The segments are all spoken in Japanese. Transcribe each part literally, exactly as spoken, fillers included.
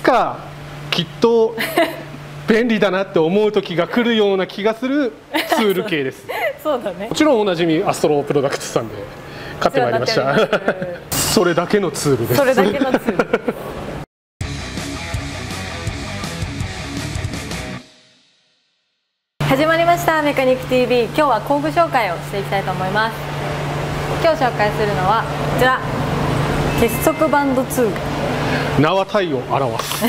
かきっと便利だなって思う時が来るような気がするツール系です。 そうだね。 もちろんおなじみアストロプロダクツさんで買ってまいりました。それだけのツールです。 それだけのツール。始まりましたメカニック ティーブイ。今日は工具紹介をしていきたいと思います。今日紹介するのはこちら、結束バンドツール。 名は体を表す。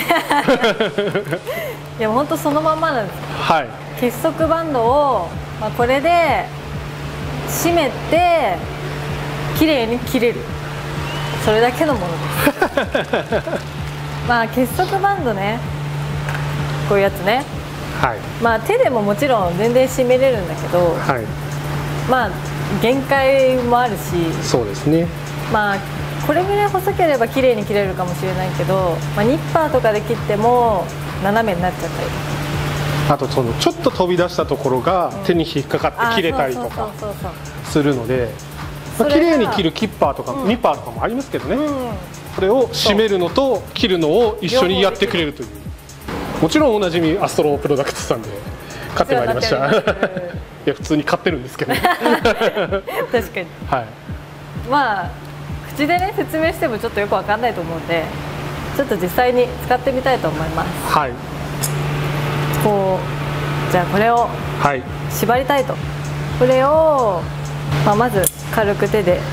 いや本当そのまんまなんです。 はい。 結束バンドを、まあ、これで締めて綺麗に切れる、それだけのものです。まあ結束バンドね、こういうやつね。 はい。 まあ手でももちろん全然締めれるんだけど、 はい。 まあ限界もあるし、 そうですね。 まあこれぐらい細ければ綺麗に切れるかもしれないけど、まあ、ニッパーとかで切っても斜めになっちゃったりとか、 あとそのちょっと飛び出したところが手に引っかかって切れたりとかするので、まあ綺麗に切るキッパーとか、うん、ニッパーとかもありますけどね、うん、これを締めるのと切るのを一緒にやってくれるという。もちろんおなじみアストロプロダクツさんで買ってまいりました。いや普通に買ってるんですけど。確かに。 はい。まあ口でね説明してもちょっとよくわかんないと思うんで、ちょっと実際に使ってみたいと思います。 はい。 こうじゃあこれを縛りたいと、はい、これを、まあ、まず軽く手で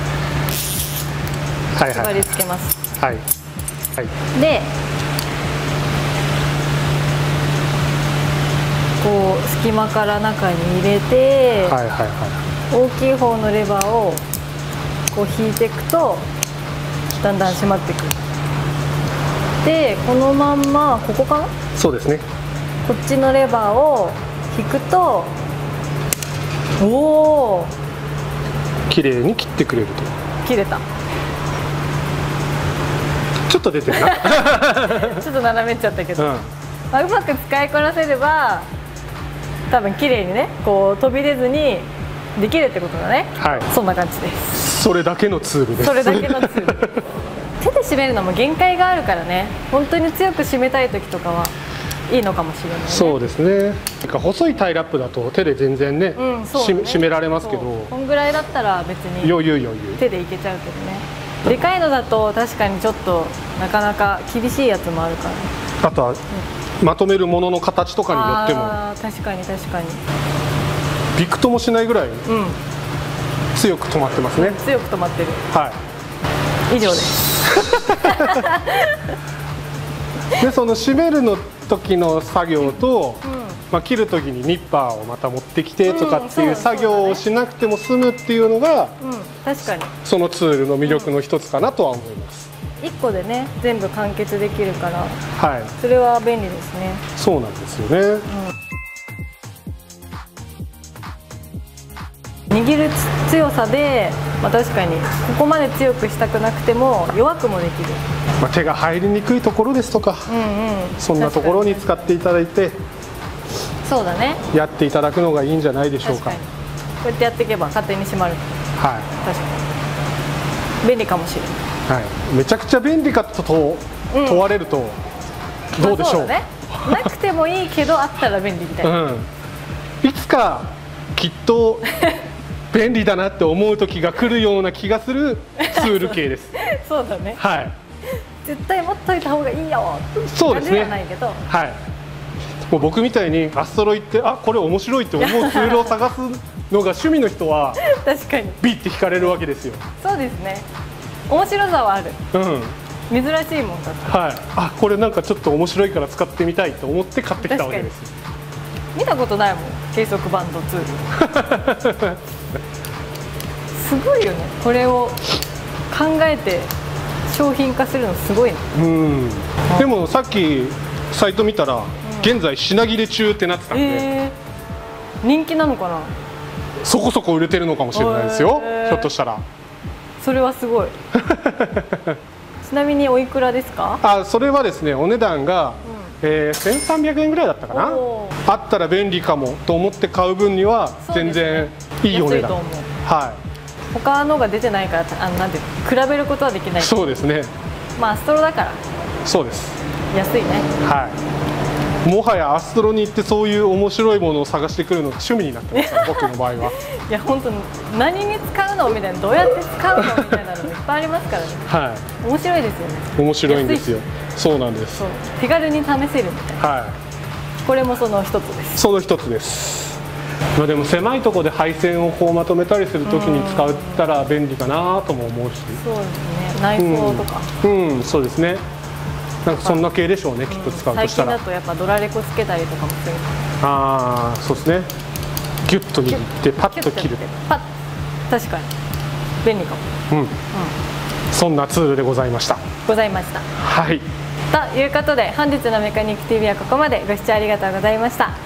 縛り付けます。 はい。はいはい、 でこう隙間から中に入れて、はいはいはい、大きい方のレバーをこう引いていくとだんだん締まっていく。でこのまんまここかな。そうですね。こっちのレバーを引くと、おお綺麗に切ってくれると。 切れた。 ちょっと出てるな。 ちょっと斜めっちゃったけど、うん、まあ、うまく使いこなせれば多分綺麗にねこう飛び出ずにできるってことだね。はい、そんな感じです。 それだけのツールです。 それだけのツール。手で締めるのも限界があるからね、本当に強く締めたい時とかはいいのかもしれないね。 そうですね。なんか細いタイラップだと手で全然ね、うん、ね締められますけど、 こんぐらいだったら別に余裕余裕手でいけちゃうけどね。でかいのだと確かにちょっとなかなか厳しいやつもあるから、ね、 あとは、うん、まとめるものの形とかによっても、 あ確かに確かにびくともしないぐらい強く止まってますね、 うん、強く止まってる。はい、以上です。 でその締めるの時の作業と、うん、まあ、切る時にニッパーをまた持ってきてとかっていう作業をしなくても済むっていうのが、うん、確かにそのツールの魅力の一つかなとは思います。 いっこでね全部完結できるから、はい、それは便利ですね。 そうなんですよね、 うん、握る強さで、まあ、確かにここまで強くしたくなくても弱くもできる。 まあ、手が入りにくいところですとか、うん、うん、そんなところに使っていただいて、 そうだね、 やっていただくのがいいんじゃないでしょうか。 こうやってやっていけば勝手に閉まる。はい、確かに便利かもしれない。 はい、めちゃくちゃ便利かと問われると、うん、どうでしょう。 まあ、そうだね、なくてもいいけどあったら便利みたいな、うん、 いつかきっと便利だなって思う時が来るような気がするツール系です。 そうだね、 はい、 絶対持っといた方がいいよ。 そうですね。 ないけど、 はい、もう僕みたいにアストロ行ってあこれ面白いって思うツールを探すのが趣味の人は確かにビッて惹かれるわけですよ。 そうですね、面白さはある。うん、珍しいもんだと。はい、 あこれなんかちょっと面白いから使ってみたいと思って買ってきたわけです。 見たことないもん、計測バンドツール。すごいよね、これを考えて商品化するのすごいね。うん、 でもさっきサイト見たら、うん、現在品切れ中ってなってたんで、えー、人気なのかな。 そこそこ売れてるのかもしれないですよ、えー、ひょっとしたら。 それはすごい。ちなみにおいくらですか。 あそれはですね、お値段が、うん、えー、せんさんびゃくえんぐらいだったかな。あったら便利かもと思って買う分には全然いいお値段、ね、はい。 他のが出てないから、あのなんていうの、比べることはできない。 そうですね。 まあアストロだから。 そうです。 安いね。 はい、もはやアストロに行ってそういう面白いものを探してくるのが趣味になってますから僕の場合は。 いや本当に何に使うのみたいな、どうやって使うのみたいなのもいっぱいありますからね。 はい、 面白いですよね。 面白いんですよ。そうなんです。 そう手軽に試せるみたいな。 はい、 これもその一つです。 その一つです。まあでも狭いところで配線をこうまとめたりするときに使ったら便利かなとも思うし。 そうですね。内装とか。 うん、うん、そうですね。なんかそんな系でしょうね、きっと使うとしたら。 最近だとやっぱドラレコつけたりとかもする。 ああ、そうですね。ギュッと握ってパッと切る。 パッ、確かに便利かも。うん、うん、 そんなツールでございました。 ございました。 はい。 ということで本日のメカニック ティーブイ はここまで。ご視聴ありがとうございました。